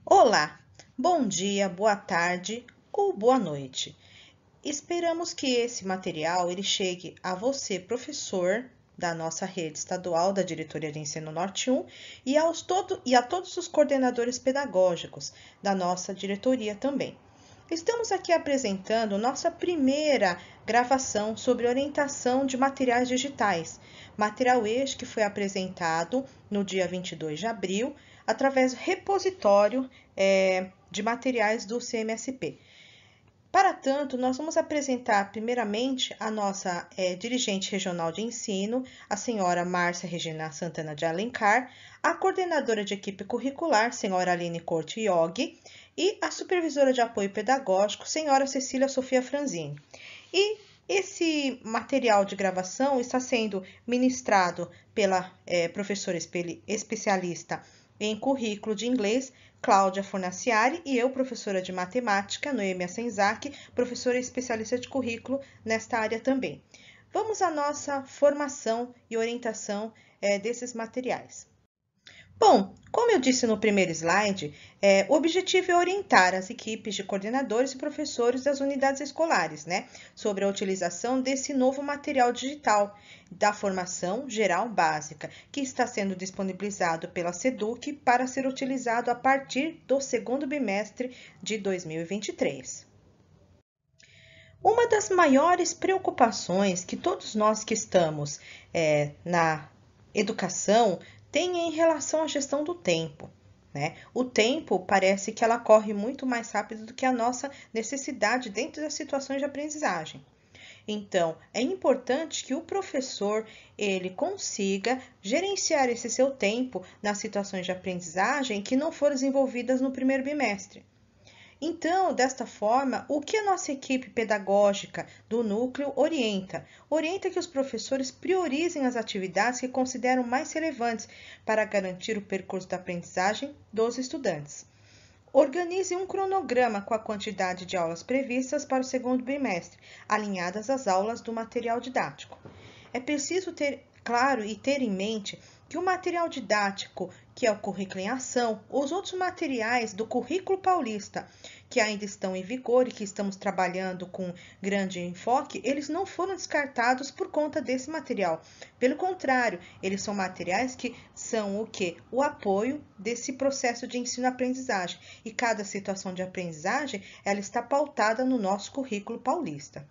Olá, bom dia, boa tarde ou boa noite. Esperamos que esse material ele chegue a você, professor da nossa rede estadual da Diretoria de Ensino Norte 1 e a todos os coordenadores pedagógicos da nossa diretoria também. Estamos aqui apresentando nossa primeira gravação sobre orientação de materiais digitais. Material este que foi apresentado no dia 22 de abril, através do repositório de materiais do CMSP. Para tanto, nós vamos apresentar primeiramente a nossa dirigente regional de ensino, a senhora Márcia Regina Santana de Alencar, a coordenadora de equipe curricular, senhora Aline Corte Iog, e a supervisora de apoio pedagógico, senhora Cecília Sofia Franzini. E esse material de gravação está sendo ministrado pela professora especialista em currículo de inglês, Cláudia Fornaciari, e eu, professora de matemática, Noêmia Senzak, professora especialista de currículo nesta área também. Vamos à nossa formação e orientação desses materiais. Bom, como eu disse no primeiro slide, o objetivo é orientar as equipes de coordenadores e professores das unidades escolares, sobre a utilização desse novo material digital da formação geral básica, que está sendo disponibilizado pela SEDUC para ser utilizado a partir do segundo bimestre de 2023. Uma das maiores preocupações que todos nós que estamos na educação tem em relação à gestão do tempo. O tempo parece que ela corre muito mais rápido do que a nossa necessidade dentro das situações de aprendizagem. Então, é importante que o professor ele consiga gerenciar esse seu tempo nas situações de aprendizagem que não foram desenvolvidas no primeiro bimestre. Então, desta forma, o que a nossa equipe pedagógica do núcleo orienta? Orienta que os professores priorizem as atividades que consideram mais relevantes para garantir o percurso da aprendizagem dos estudantes. Organize um cronograma com a quantidade de aulas previstas para o segundo bimestre, alinhadas às aulas do material didático. É preciso ter claro e ter em mente que o material didático, que é o currículo em ação, os outros materiais do currículo paulista, que ainda estão em vigor e que estamos trabalhando com grande enfoque, eles não foram descartados por conta desse material. Pelo contrário, eles são materiais que são o quê? O apoio desse processo de ensino-aprendizagem. E cada situação de aprendizagem, ela está pautada no nosso currículo paulista.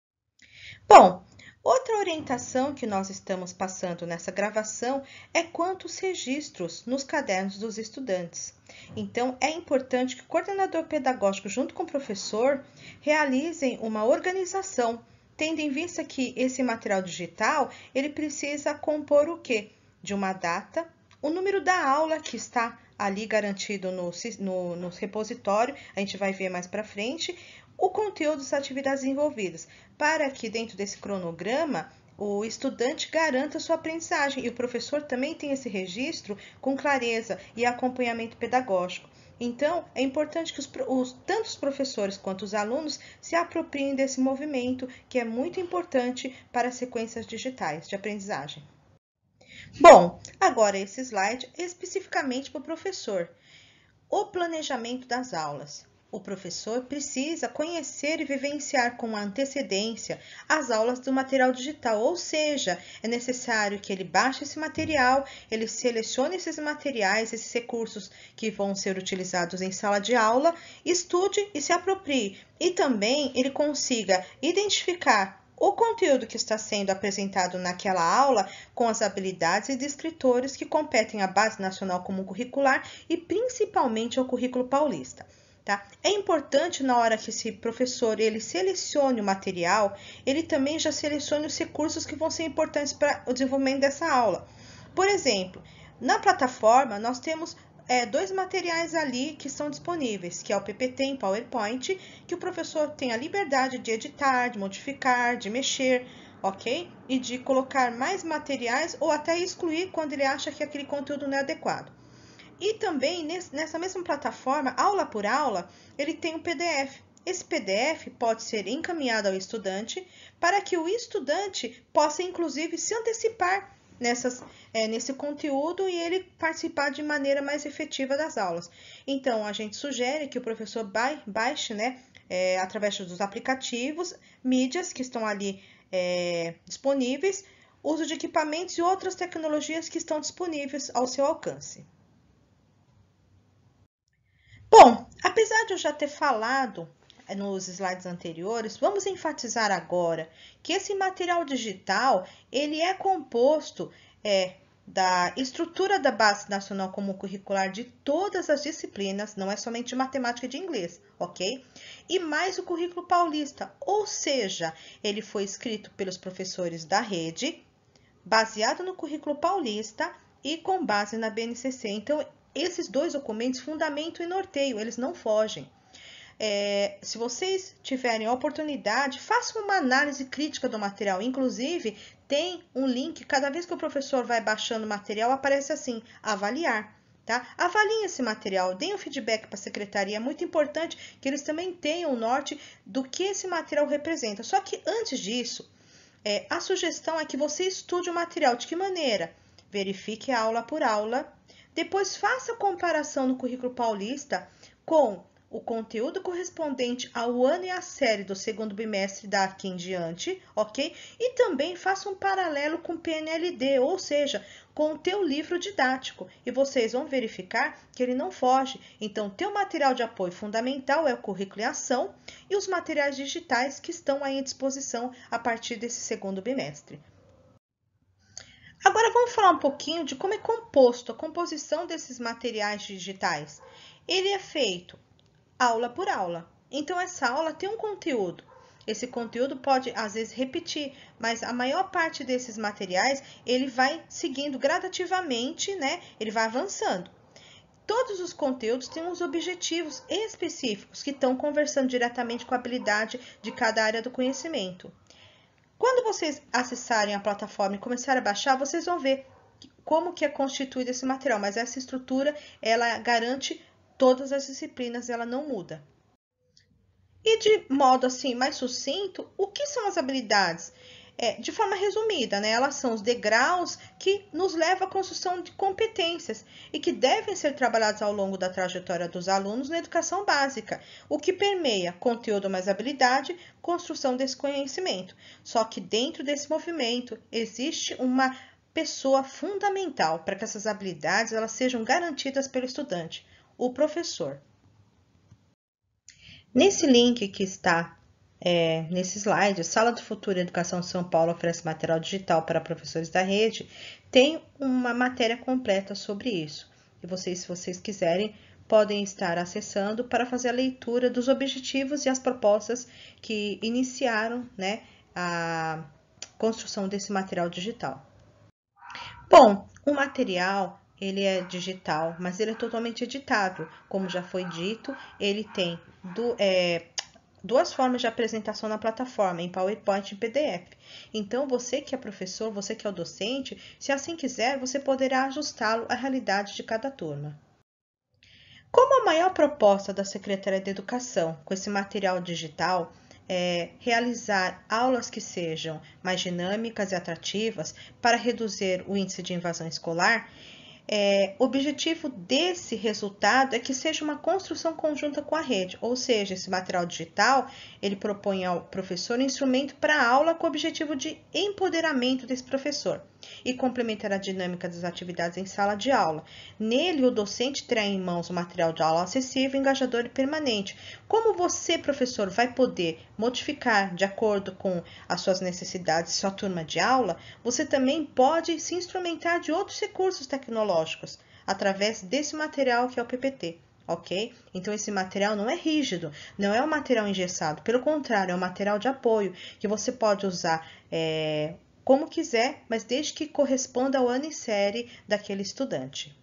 Bom, outra orientação que nós estamos passando nessa gravação é quanto aos registros nos cadernos dos estudantes. Então, é importante que o coordenador pedagógico, junto com o professor, realizem uma organização, tendo em vista que esse material digital, ele precisa compor o quê? De uma data, o número da aula que está ali garantido no repositório, a gente vai ver mais para frente, o conteúdo das atividades envolvidas, para que dentro desse cronograma o estudante garanta sua aprendizagem e o professor também tem esse registro com clareza e acompanhamento pedagógico. Então, é importante que tanto os professores quanto os alunos se apropriem desse movimento, que é muito importante para as sequências digitais de aprendizagem. Bom, agora esse slide é especificamente para o professor. O planejamento das aulas. O professor precisa conhecer e vivenciar com antecedência as aulas do material digital, ou seja, é necessário que ele baixe esse material, ele selecione esses materiais, esses recursos que vão ser utilizados em sala de aula, estude e se aproprie. E também ele consiga identificar o conteúdo que está sendo apresentado naquela aula com as habilidades e descritores que competem à Base Nacional Comum Curricular e principalmente ao currículo paulista. Tá? É importante na hora que esse professor ele selecione o material, ele também já selecione os recursos que vão ser importantes para o desenvolvimento dessa aula. Por exemplo, na plataforma nós temos dois materiais ali que são disponíveis, que é o PPT em PowerPoint, que o professor tem a liberdade de editar, de modificar, de mexer, ok? E de colocar mais materiais ou até excluir quando ele acha que aquele conteúdo não é adequado. E também, nessa mesma plataforma, aula por aula, ele tem um PDF. Esse PDF pode ser encaminhado ao estudante para que o estudante possa, inclusive, se antecipar nesse conteúdo e ele participar de maneira mais efetiva das aulas. Então, a gente sugere que o professor baixe, né, através dos aplicativos, mídias que estão ali disponíveis, uso de equipamentos e outras tecnologias que estão disponíveis ao seu alcance. Bom, apesar de eu já ter falado nos slides anteriores, vamos enfatizar agora que esse material digital ele é composto da estrutura da Base Nacional Comum Curricular de todas as disciplinas, não é somente de matemática e de inglês, ok? E mais o currículo paulista, ou seja, ele foi escrito pelos professores da rede, baseado no currículo paulista e com base na BNCC. Então, esses dois documentos fundamentam e norteiam, eles não fogem. Se vocês tiverem a oportunidade, façam uma análise crítica do material. Inclusive, tem um link, cada vez que o professor vai baixando o material, aparece assim, avaliar. Tá? Avaliem esse material, deem um feedback para a secretaria. É muito importante que eles também tenham o norte do que esse material representa. Só que antes disso, a sugestão é que você estude o material. De que maneira? Verifique aula por aula. Depois faça a comparação no currículo paulista com o conteúdo correspondente ao ano e à série do segundo bimestre daqui em diante, ok? E também faça um paralelo com o PNLD, ou seja, com o teu livro didático. E vocês vão verificar que ele não foge. Então, teu material de apoio fundamental é o currículo em ação e os materiais digitais que estão aí à disposição a partir desse segundo bimestre. Agora, vamos falar um pouquinho de como é composto a composição desses materiais digitais. Ele é feito aula por aula. Então, essa aula tem um conteúdo. Esse conteúdo pode, às vezes, repetir, mas a maior parte desses materiais, ele vai seguindo gradativamente, né? Ele vai avançando. Todos os conteúdos têm uns objetivos específicos que estão conversando diretamente com a habilidade de cada área do conhecimento. Quando vocês acessarem a plataforma e começarem a baixar, vocês vão ver como que é constituído esse material, mas essa estrutura, ela garante todas as disciplinas, ela não muda. E de modo assim mais sucinto, o que são as habilidades? De forma resumida, né? Elas são os degraus que nos levam à construção de competências e que devem ser trabalhados ao longo da trajetória dos alunos na educação básica, o que permeia conteúdo mais habilidade, construção desse conhecimento. Só que dentro desse movimento existe uma pessoa fundamental para que essas habilidades elas sejam garantidas pelo estudante, o professor. Nesse link que está nesse slide, Sala do Futuro Educação São Paulo oferece material digital para professores da rede, tem uma matéria completa sobre isso. E vocês, se vocês quiserem, podem estar acessando para fazer a leitura dos objetivos e as propostas que iniciaram, né, a construção desse material digital. Bom, o material ele é digital, mas ele é totalmente editável. Como já foi dito, ele tem duas formas de apresentação na plataforma, em PowerPoint e PDF. Então, você que é professor, você que é o docente, se assim quiser, você poderá ajustá-lo à realidade de cada turma. Como a maior proposta da Secretaria de Educação com esse material digital é realizar aulas que sejam mais dinâmicas e atrativas para reduzir o índice de invasão escolar, o objetivo desse resultado é que seja uma construção conjunta com a rede, ou seja, esse material digital, ele propõe ao professor um instrumento para a aula com o objetivo de empoderamento desse professor e complementar a dinâmica das atividades em sala de aula. Nele, o docente terá em mãos um material de aula acessível, engajador e permanente. Como você, professor, vai poder modificar de acordo com as suas necessidades sua turma de aula, você também pode se instrumentar de outros recursos tecnológicos através desse material que é o PPT. Ok? Então, esse material não é rígido, não é um material engessado, pelo contrário, é um material de apoio que você pode usar como quiser, mas desde que corresponda ao ano e série daquele estudante.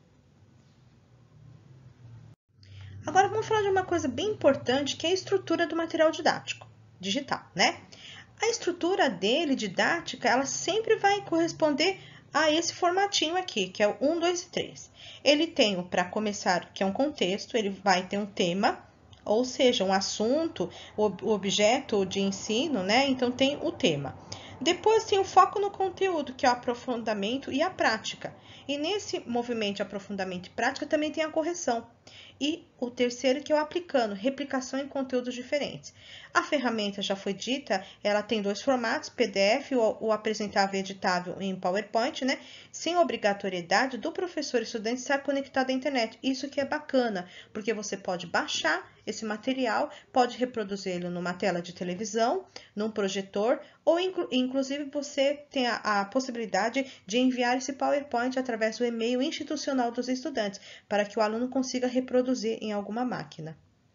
Agora vamos falar de uma coisa bem importante, que é a estrutura do material didático, digital, né? A estrutura dele, didática, ela sempre vai corresponder a esse formatinho aqui, que é o 1, 2 e 3. Ele tem, para começar, que é um contexto, ele vai ter um tema, ou seja, um assunto, o objeto de ensino, né? Então, tem o tema. Depois tem o foco no conteúdo, que é o aprofundamento e a prática. E nesse movimento de aprofundamento e prática também tem a correção. E o terceiro, que é o aplicando, replicação em conteúdos diferentes. A ferramenta já foi dita, ela tem dois formatos, PDF, o apresentável e editável em PowerPoint, né? Sem obrigatoriedade do professor e estudante estar conectado à internet. Isso que é bacana, porque você pode baixar esse material, pode reproduzi-lo numa tela de televisão, num projetor, ou inclusive você tem a possibilidade de enviar esse PowerPoint através do e-mail institucional dos estudantes, para que o aluno consiga reproduzir em alguma máquina.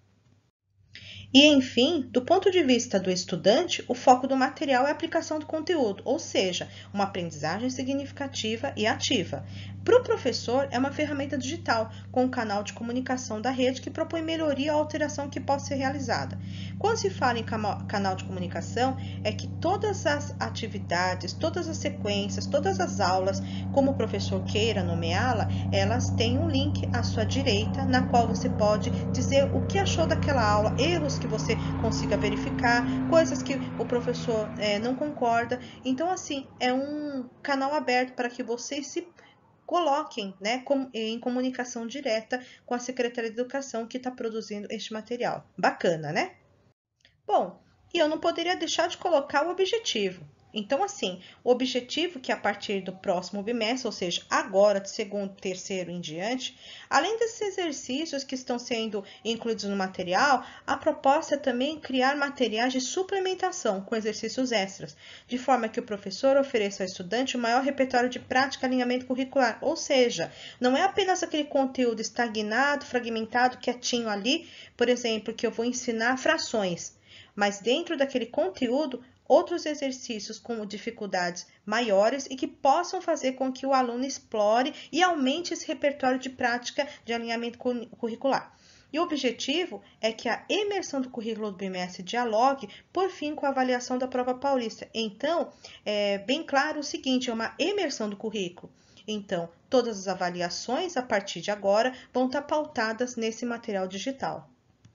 E, enfim, do ponto de vista do estudante, o foco do material é a aplicação do conteúdo, ou seja, uma aprendizagem significativa e ativa. Para o professor, é uma ferramenta digital, com um canal de comunicação da rede que propõe melhoria ou alteração que possa ser realizada. Quando se fala em canal de comunicação, é que todas as atividades, todas as sequências, todas as aulas, como o professor queira nomeá-la, elas têm um link à sua direita, na qual você pode dizer o que achou daquela aula, erros que você consiga verificar, coisas que o professor não concorda. Então, assim, é um canal aberto para que vocês se coloquem, né, em comunicação direta com a Secretaria de Educação que está produzindo este material. Bacana, né? Bom, e eu não poderia deixar de colocar o objetivo. Então, assim, o objetivo que a partir do próximo bimestre, ou seja, agora de segundo, terceiro em diante, além desses exercícios que estão sendo incluídos no material, a proposta é também criar materiais de suplementação com exercícios extras, de forma que o professor ofereça ao estudante o maior repertório de prática e alinhamento curricular, ou seja, não é apenas aquele conteúdo estagnado, fragmentado, quietinho ali, por exemplo, que eu vou ensinar frações, mas dentro daquele conteúdo, outros exercícios com dificuldades maiores e que possam fazer com que o aluno explore e aumente esse repertório de prática de alinhamento curricular. E o objetivo é que a imersão do currículo do bimestre dialogue, por fim, com a avaliação da prova paulista. Então, é bem claro o seguinte, é uma imersão do currículo. Então, todas as avaliações, a partir de agora, vão estar pautadas nesse material digital.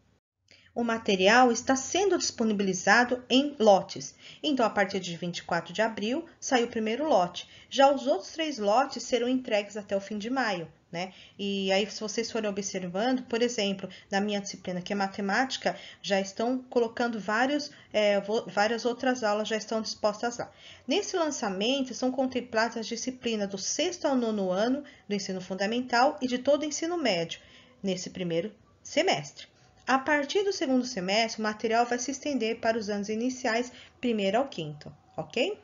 O material está sendo disponibilizado em lotes. Então, a partir de 24 de abril, sai o primeiro lote. Já os outros 3 lotes serão entregues até o fim de maio, né? E aí, se vocês forem observando, por exemplo, na minha disciplina, que é matemática, já estão colocando várias outras aulas, já estão dispostas lá. Nesse lançamento, são contempladas as disciplinas do 6º ao 9º ano do ensino fundamental e de todo o ensino médio, nesse primeiro semestre. A partir do segundo semestre, o material vai se estender para os anos iniciais, 1º ao 5º, ok?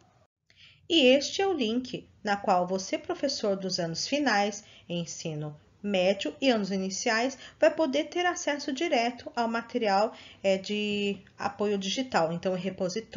E este é o link na qual você, professor dos anos finais, ensino médio e anos iniciais, vai poder ter acesso direto ao material de apoio digital. Então, é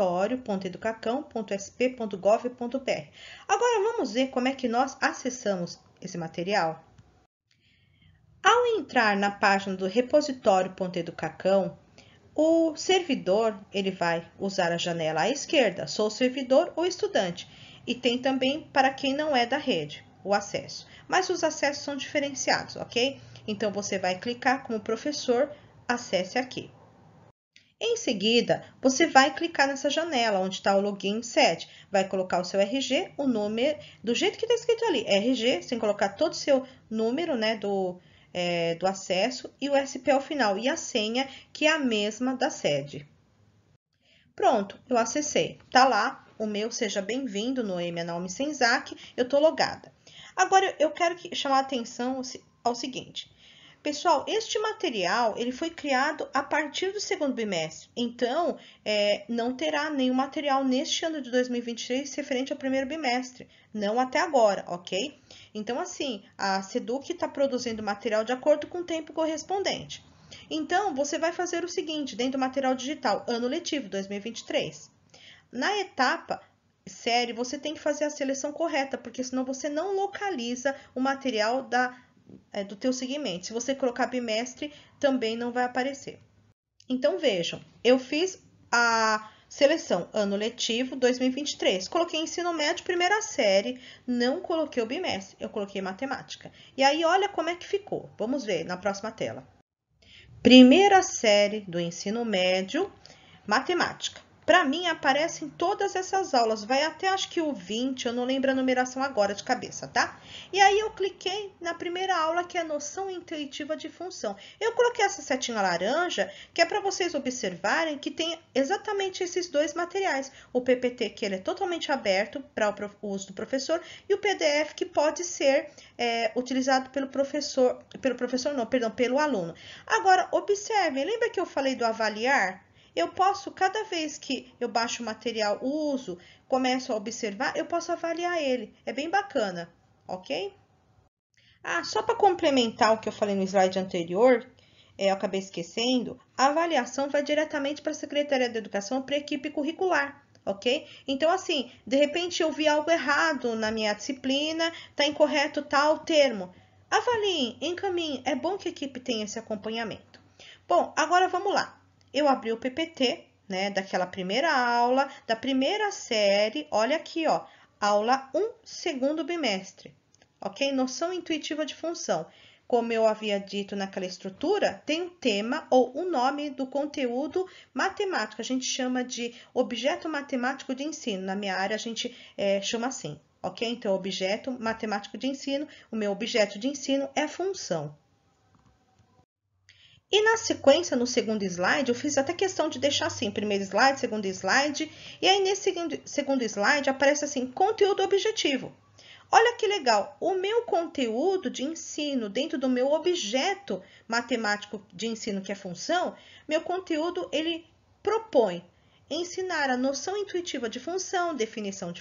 repositório.educacão.sp.gov.br. Agora, vamos ver como é que nós acessamos esse material? Ao entrar na página do repositório.educacão, o servidor ele vai usar a janela à esquerda, sou servidor ou estudante, e tem também para quem não é da rede, o acesso. Mas os acessos são diferenciados, ok? Então, você vai clicar como professor, acesse aqui. Em seguida, você vai clicar nessa janela onde está o login sede. Vai colocar o seu RG, o número, do jeito que está escrito ali, RG, sem colocar todo o seu número, né, do acesso e o SP ao final e a senha, que é a mesma da sede. Pronto, eu acessei. Tá lá o meu Seja Bem-vindo no EMEA Naomi Senzak, eu tô logada. Agora, eu quero chamar a atenção ao seguinte. Pessoal, este material ele foi criado a partir do segundo bimestre, então não terá nenhum material neste ano de 2023 referente ao primeiro bimestre, não até agora, ok? Então, assim, a SEDUC está produzindo material de acordo com o tempo correspondente. Então, você vai fazer o seguinte, dentro do material digital, ano letivo 2023. Na etapa série, você tem que fazer a seleção correta, porque senão você não localiza o material do teu segmento. Se você colocar bimestre, também não vai aparecer. Então, vejam, eu fiz a seleção ano letivo 2023. Coloquei ensino médio, primeira série, não coloquei o bimestre, eu coloquei matemática. E aí, olha como é que ficou. Vamos ver na próxima tela. Primeira série do ensino médio, matemática. para mim aparece em todas essas aulas, vai até acho que o 20, eu não lembro a numeração agora de cabeça, tá? E aí eu cliquei na primeira aula, que é noção intuitiva de função. Eu coloquei essa setinha laranja, que é para vocês observarem que tem exatamente esses dois materiais. O PPT, que ele é totalmente aberto para o uso do professor, e o PDF, que pode ser utilizado pelo aluno. Agora, observem, lembra que eu falei do avaliar? Eu posso, cada vez que eu baixo o material, uso, começo a observar, eu posso avaliar ele. É bem bacana, ok? Ah, só para complementar o que eu falei no slide anterior, eu acabei esquecendo, a avaliação vai diretamente para a Secretaria de Educação, para a equipe curricular, ok? Então, assim, de repente eu vi algo errado na minha disciplina, está incorreto tal termo. Avaliem, encaminhem, é bom que a equipe tenha esse acompanhamento. Bom, agora vamos lá. Eu abri o PPT, né, daquela primeira aula, da primeira série, olha aqui, ó, aula 1, segundo bimestre, ok? Noção intuitiva de função. Como eu havia dito naquela estrutura, tem um tema ou o nome do conteúdo matemático, a gente chama de objeto matemático de ensino, na minha área a gente chama assim, ok? Então, objeto matemático de ensino, o meu objeto de ensino é função. E na sequência, no segundo slide, eu fiz até questão de deixar assim, primeiro slide, segundo slide, e aí nesse segundo slide aparece assim, conteúdo objetivo. Olha que legal, o meu conteúdo de ensino dentro do meu objeto matemático de ensino, que é função, meu conteúdo, ele propõe ensinar a noção intuitiva de função definição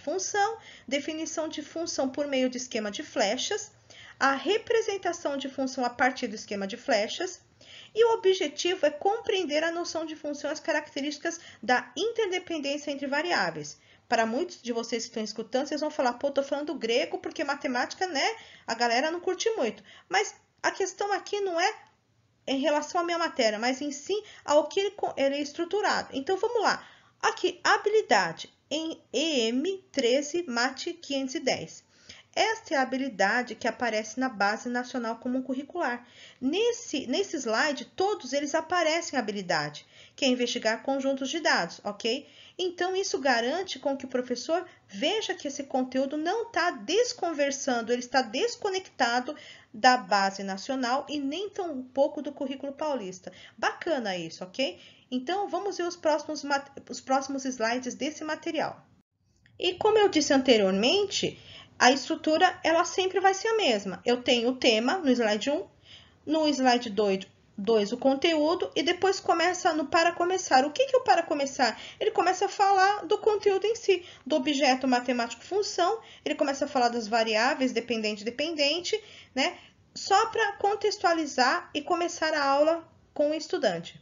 de função por meio de esquema de flechas, a representação de função a partir do esquema de flechas, e o objetivo é compreender a noção de função e as características da interdependência entre variáveis. Para muitos de vocês que estão escutando, vocês vão falar, pô, tô falando grego porque matemática, né, a galera não curte muito. Mas a questão aqui não é em relação à minha matéria, mas em si ao que ele é estruturado. Então, vamos lá. Aqui, habilidade em EM 13 Mate 510. Esta é a habilidade que aparece na Base Nacional Comum Curricular. Nesse slide, todos eles aparecem a habilidade, que é investigar conjuntos de dados, ok? Então, isso garante com que o professor veja que esse conteúdo não está desconversando, ele está desconectado da Base Nacional e nem tão pouco do currículo paulista. Bacana isso, ok? Então, vamos ver os próximos slides desse material. E como eu disse anteriormente, a estrutura ela sempre vai ser a mesma. Eu tenho o tema no slide 1, no slide 2 o conteúdo e depois começa no para começar. O que é o para começar? Ele começa a falar do conteúdo em si, do objeto matemático função, ele começa a falar das variáveis dependente, né? Só para contextualizar e começar a aula com o estudante.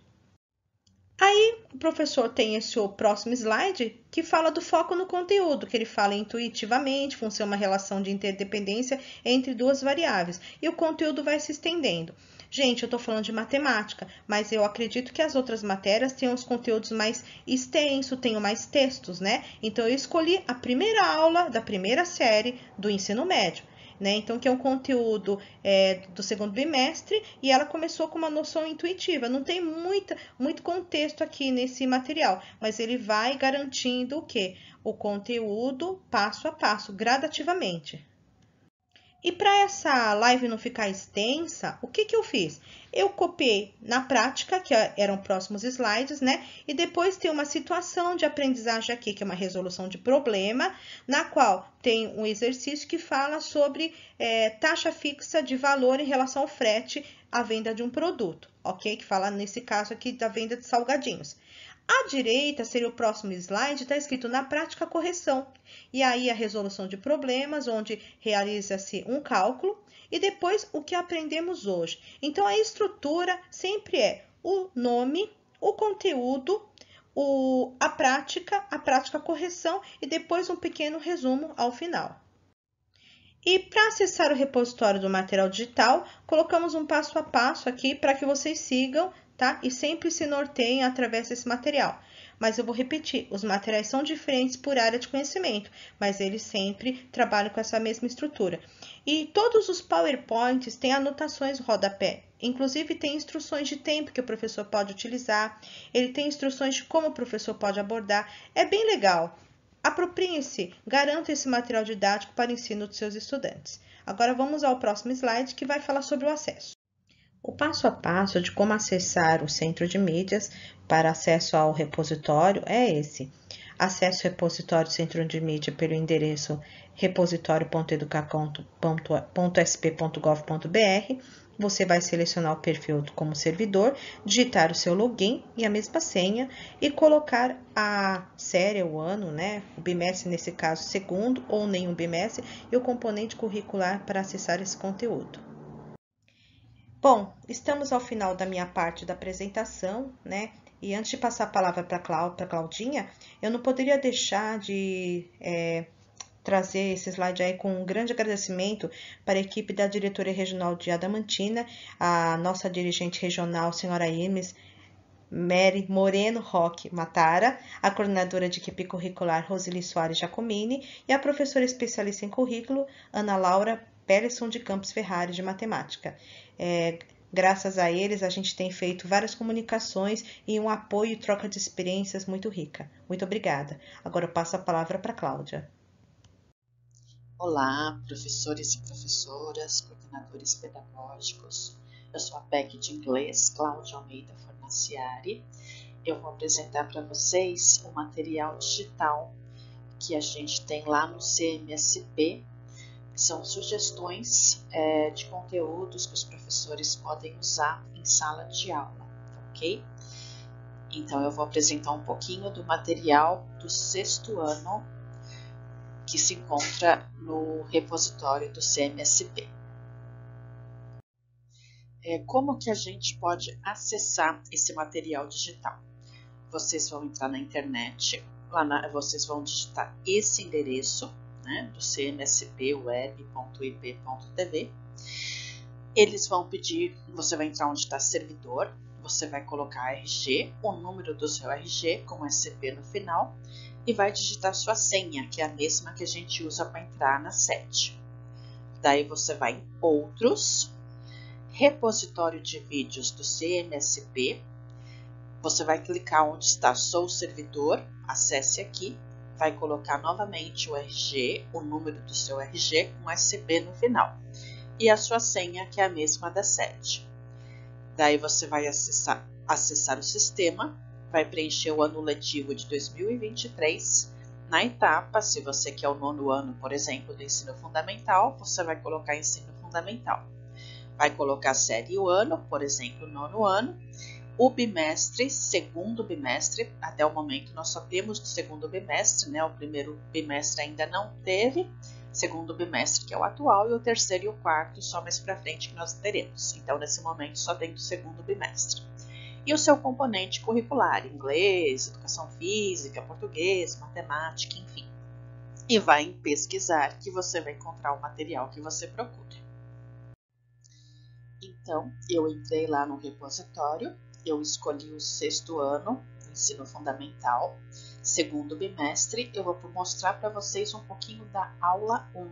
Aí, o professor tem esse próximo slide que fala do foco no conteúdo, que ele fala intuitivamente, função uma relação de interdependência entre duas variáveis, e o conteúdo vai se estendendo. Gente, eu estou falando de matemática, mas eu acredito que as outras matérias tenham os conteúdos mais extensos, tenham mais textos, né? Então, eu escolhi a primeira aula da primeira série do ensino médio. Né? Então, que é um conteúdo do segundo bimestre, e ela começou com uma noção intuitiva. Não tem muito contexto aqui nesse material, mas ele vai garantindo o quê? O conteúdo passo a passo, gradativamente. E para essa live não ficar extensa, o que eu fiz? Eu copiei na prática, que eram próximos slides, né? E depois tem uma situação de aprendizagem aqui, que é uma resolução de problema, na qual tem um exercício que fala sobre taxa fixa de valor em relação ao frete à venda de um produto, ok? Que fala, nesse caso aqui, da venda de salgadinhos. À direita, seria o próximo slide, está escrito na prática correção. E aí a resolução de problemas, onde realiza-se um cálculo, e depois o que aprendemos hoje. Então, a estrutura sempre é o nome, o conteúdo, a prática correção e depois um pequeno resumo ao final. E para acessar o repositório do material digital, colocamos um passo a passo aqui para que vocês sigam, tá? E sempre se norteiem através desse material. Mas eu vou repetir, os materiais são diferentes por área de conhecimento, mas eles sempre trabalham com essa mesma estrutura. E todos os PowerPoints têm anotações rodapé. Inclusive, tem instruções de tempo que o professor pode utilizar, ele tem instruções de como o professor pode abordar. É bem legal. Apropriem-se, garantam esse material didático para o ensino dos seus estudantes. Agora vamos ao próximo slide, que vai falar sobre o acesso. O passo a passo de como acessar o centro de mídias para acesso ao repositório é esse. Acesse o repositório Centro de Mídia pelo endereço repositório.educacom.sp.gov.br. Você vai selecionar o perfil como servidor, digitar o seu login e a mesma senha e colocar a série, o ano, o bimestre, nesse caso, segundo ou nenhum bimestre, e o componente curricular para acessar esse conteúdo. Bom, estamos ao final da minha parte da apresentação, E antes de passar a palavra para Claudinha, eu não poderia deixar de trazer esse slide aí com um grande agradecimento para a equipe da Diretoria Regional de Adamantina, a nossa dirigente regional, senhora Imes Mary Moreno Roque Matara, a coordenadora de equipe curricular Roseli Soares Giacomini e a professora especialista em currículo Ana Laura Pellisson de Campos Ferrari de Matemática. Graças a eles, a gente tem feito várias comunicações e um apoio e troca de experiências muito rica. Muito obrigada. Agora eu passo a palavra para a Cláudia. Olá, professores e professoras, coordenadores pedagógicos. Eu sou a PEC de Inglês, Cláudia Almeida Fornaciari. Eu vou apresentar para vocês o material digital que a gente tem lá no CMSP. São sugestões de conteúdos que os professores podem usar em sala de aula, ok? Então, eu vou apresentar um pouquinho do material do 6º ano que se encontra no repositório do CMSP. Como que a gente pode acessar esse material digital? Vocês vão entrar na internet, vocês vão digitar esse endereço, do cmspweb.ib.tv. Eles vão pedir, você vai entrar onde está servidor, você vai colocar RG, o número do seu RG com SCP no final, e vai digitar sua senha, que é a mesma que a gente usa para entrar na sede. Daí você vai em Outros, Repositório de Vídeos do CMSP, você vai clicar onde está Sou Servidor, acesse aqui, vai colocar novamente o RG, o número do seu RG com SCP no final, e a sua senha, que é a mesma da sede. Daí você vai acessar o sistema, vai preencher o ano letivo de 2023. Na etapa, se você quer o 9º ano, por exemplo, do ensino fundamental, você vai colocar ensino fundamental. Vai colocar a série e o ano, por exemplo, 9º ano. O bimestre, 2º bimestre, até o momento nós só temos do 2º bimestre, o primeiro bimestre ainda não teve. 2º bimestre, que é o atual, e o 3º e o 4º só mais para frente que nós teremos. Então, nesse momento, só tem do 2º bimestre. E o seu componente curricular, inglês, educação física, português, matemática, enfim. E vai em pesquisar que você vai encontrar o material que você procura. Então, eu entrei lá no repositório, eu escolhi o 6º ano, ensino fundamental, 2º bimestre. Eu vou mostrar para vocês um pouquinho da aula 1.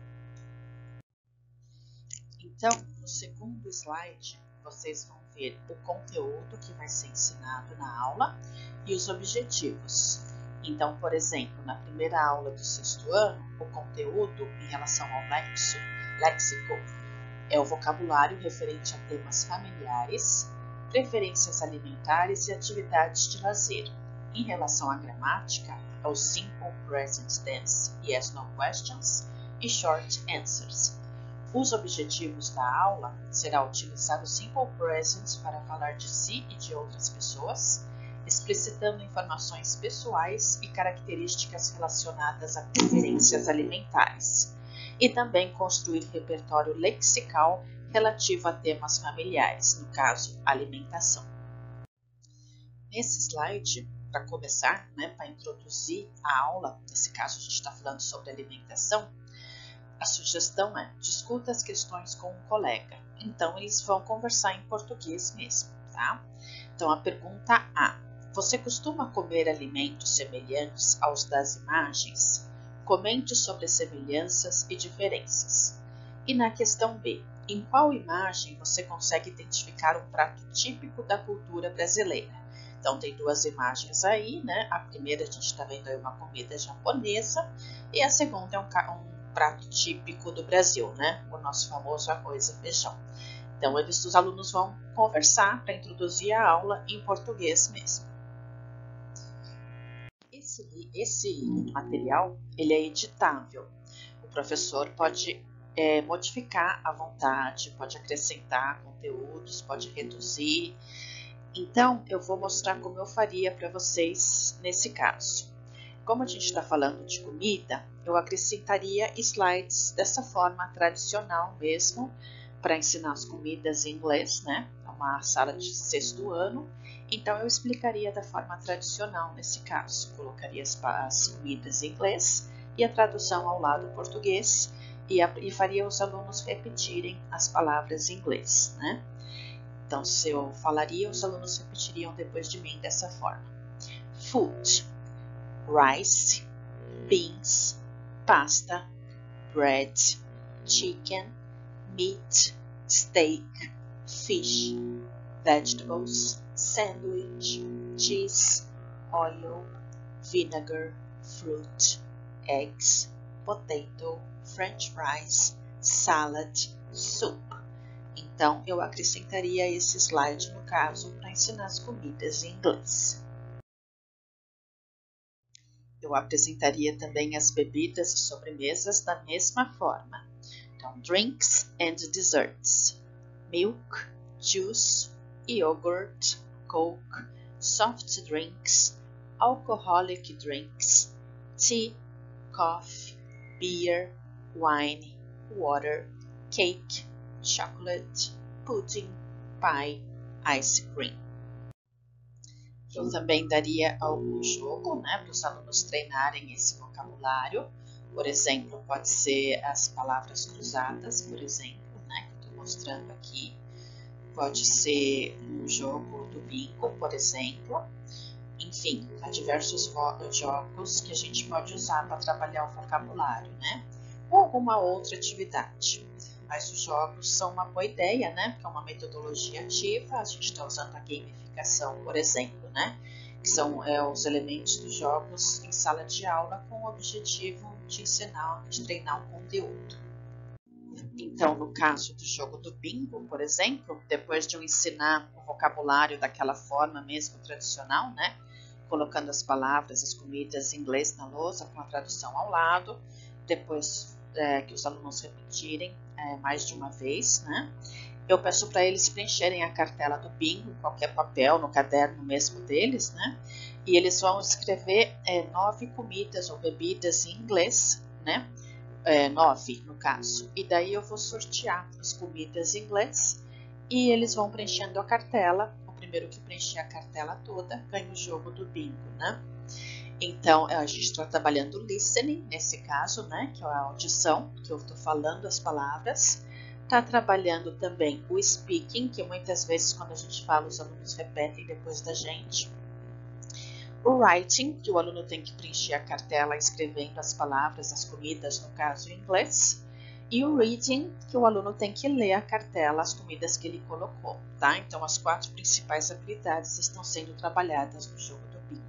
Então, no 2º slide, vocês vão ver o conteúdo que vai ser ensinado na aula e os objetivos. Então, por exemplo, na primeira aula do 6º ano, o conteúdo em relação ao léxico é o vocabulário referente a temas familiares, preferências alimentares e atividades de lazer. Em relação à gramática, é o Simple Present Tense, Yes, No Questions e Short Answers. Os objetivos da aula será utilizar o Simple Present para falar de si e de outras pessoas, explicitando informações pessoais e características relacionadas a preferências alimentares, e também construir repertório lexical relativo a temas familiares, no caso, alimentação. Nesse slide, para começar, para introduzir a aula, nesse caso a gente está falando sobre alimentação, a sugestão é: discuta as questões com um colega. Então, eles vão conversar em português mesmo, tá? Então, a pergunta A: você costuma comer alimentos semelhantes aos das imagens? Comente sobre as semelhanças e diferenças. E na questão B: Em qual imagem você consegue identificar um prato típico da cultura brasileira? Então, tem duas imagens aí, né? A primeira a gente está vendo aí uma comida japonesa e a segunda é um prato típico do Brasil, né? O nosso famoso arroz e feijão. Então, os alunos vão conversar para introduzir a aula em português mesmo. Esse material, ele é editável. O professor pode modificar à vontade, pode acrescentar conteúdos, pode reduzir. Então, eu vou mostrar como eu faria para vocês nesse caso. Como a gente está falando de comida, eu acrescentaria slides dessa forma tradicional mesmo, para ensinar as comidas em inglês, né? É uma sala de 6º ano, então eu explicaria da forma tradicional nesse caso. Colocaria as comidas em inglês e a tradução ao lado em português e faria os alunos repetirem as palavras em inglês, né? Então, se eu falaria, os alunos repetiriam depois de mim dessa forma. Food: rice, beans, pasta, bread, chicken, meat, steak, fish, vegetables, sandwich, cheese, oil, vinegar, fruit, eggs, potato, french fries, salad, soup. Então, eu acrescentaria esse slide no caso para ensinar as comidas em inglês. Eu apresentaria também as bebidas e sobremesas da mesma forma. Então, drinks and desserts: milk, juice, yogurt, coke, soft drinks, alcoholic drinks, tea, coffee, beer, wine, water, cake, chocolate, pudding, pie, ice cream. Eu também daria algum jogo, né, para os alunos treinarem esse vocabulário. Por exemplo, pode ser as palavras cruzadas, por exemplo, né, que eu estou mostrando aqui. Pode ser um jogo do bingo, por exemplo. Enfim, há diversos jogos que a gente pode usar para trabalhar o vocabulário, né? Ou alguma outra atividade. Mas os jogos são uma boa ideia, né? Porque é uma metodologia ativa. A gente está usando a gamificação, por exemplo, né? Que são os elementos dos jogos em sala de aula com o objetivo de ensinar, de treinar um conteúdo. Então, no caso do jogo do bingo, por exemplo, depois de eu ensinar o vocabulário daquela forma mesmo tradicional, né? Colocando as palavras, as comidas em inglês na lousa com a tradução ao lado, depois que os alunos repetirem mais de uma vez, né? Eu peço para eles preencherem a cartela do bingo, qualquer papel, no caderno mesmo deles, né? E eles vão escrever 9 comidas ou bebidas em inglês, né? 9 no caso. E daí eu vou sortear as comidas em inglês e eles vão preenchendo a cartela. O primeiro que preencher a cartela toda ganha o jogo do bingo, né? Então, a gente está trabalhando listening, nesse caso, né, que é a audição, que eu estou falando as palavras. Está trabalhando também o speaking, que muitas vezes quando a gente fala, os alunos repetem depois da gente. O writing, que o aluno tem que preencher a cartela escrevendo as palavras, as comidas, no caso em inglês. E o reading, que o aluno tem que ler a cartela, as comidas que ele colocou, tá? Então, as 4 principais habilidades estão sendo trabalhadas no jogo do bingo.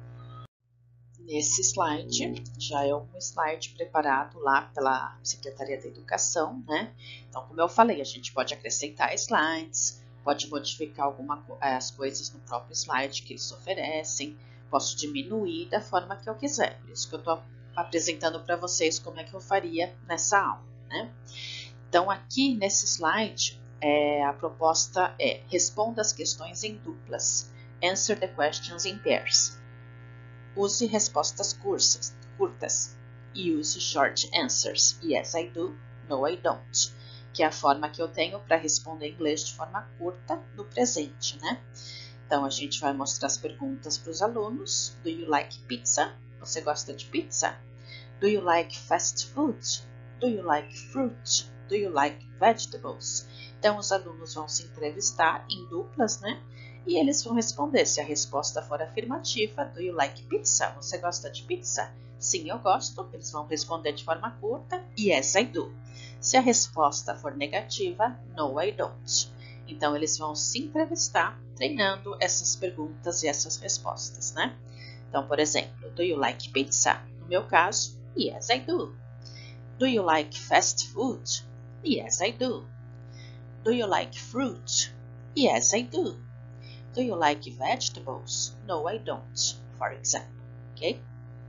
Nesse slide, já é um slide preparado lá pela Secretaria da Educação, né? Então, como eu falei, a gente pode acrescentar slides, pode modificar as coisas no próprio slide que eles oferecem, posso diminuir da forma que eu quiser. Por isso que eu estou apresentando para vocês como é que eu faria nessa aula, né? Então, aqui nesse slide, a proposta é: responda as questões em duplas. Answer the questions in pairs. Use respostas curtas e use short answers. Yes, I do. No, I don't. Que é a forma que eu tenho para responder em inglês de forma curta no presente, né? Então, a gente vai mostrar as perguntas para os alunos. Do you like pizza? Você gosta de pizza? Do you like fast food? Do you like fruit? Do you like vegetables? Então, os alunos vão se entrevistar em duplas, né? E eles vão responder. Se a resposta for afirmativa, do you like pizza? Você gosta de pizza? Sim, eu gosto. Eles vão responder de forma curta. Yes, I do. Se a resposta for negativa, no, I don't. Então, eles vão se entrevistar treinando essas perguntas e essas respostas, né? Então, por exemplo, do you like pizza? No meu caso, yes, I do. Do you like fast food? Yes, I do. Do you like fruit? Yes, I do. Do you like vegetables? No, I don't, for example. Ok?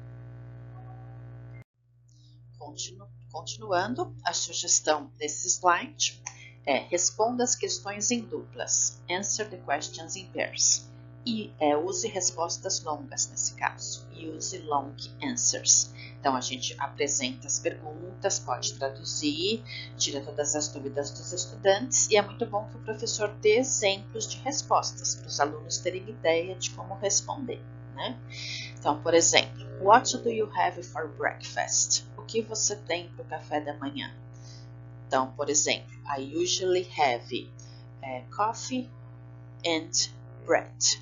Continuando, a sugestão desse slide é responda as questões em duplas. Answer the questions in pairs. E use respostas longas nesse caso. Use long answers. Então, a gente apresenta as perguntas, pode traduzir, tira todas as dúvidas dos estudantes e é muito bom que o professor dê exemplos de respostas para os alunos terem ideia de como responder, né? Então, por exemplo, what do you have for breakfast? O que você tem para o café da manhã? Então, por exemplo, I usually have coffee and bread.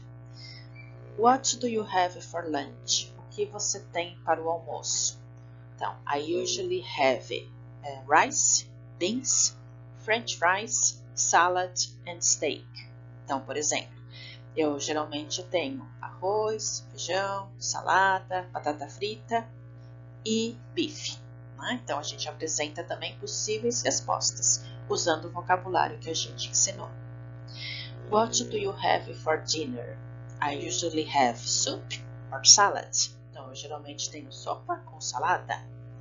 What do you have for lunch? O que você tem para o almoço? Então, I usually have rice, beans, french fries, salad and steak. Então, por exemplo, eu geralmente tenho arroz, feijão, salada, batata frita e bife. Né? Então, a gente apresenta também possíveis respostas, usando o vocabulário que a gente ensinou. What do you have for dinner? I usually have soup or salad. Então, eu geralmente tenho sopa com salada.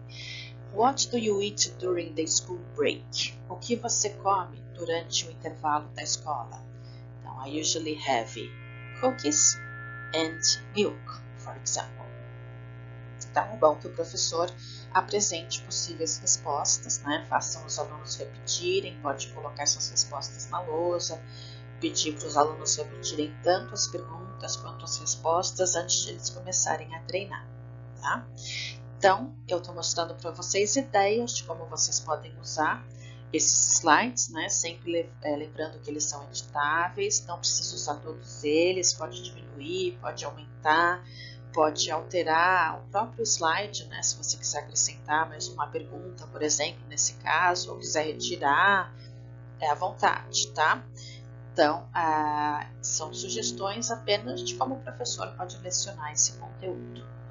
What do you eat during the school break? O que você come durante o intervalo da escola? Então, I usually have cookies and milk, for example. Então, é bom que o professor apresente possíveis respostas, né? Façam os alunos repetirem, pode colocar essas respostas na lousa, pedir para os alunos repetirem tanto as perguntas quanto as respostas antes de eles começarem a treinar, tá? Então, eu estou mostrando para vocês ideias de como vocês podem usar esses slides, né? Sempre lembrando que eles são editáveis, não precisa usar todos eles, pode diminuir, pode aumentar, pode alterar o próprio slide, né? Se você quiser acrescentar mais uma pergunta, por exemplo, nesse caso, ou quiser retirar, é à vontade, tá? Então, são sugestões apenas de como o professor pode lecionar esse conteúdo.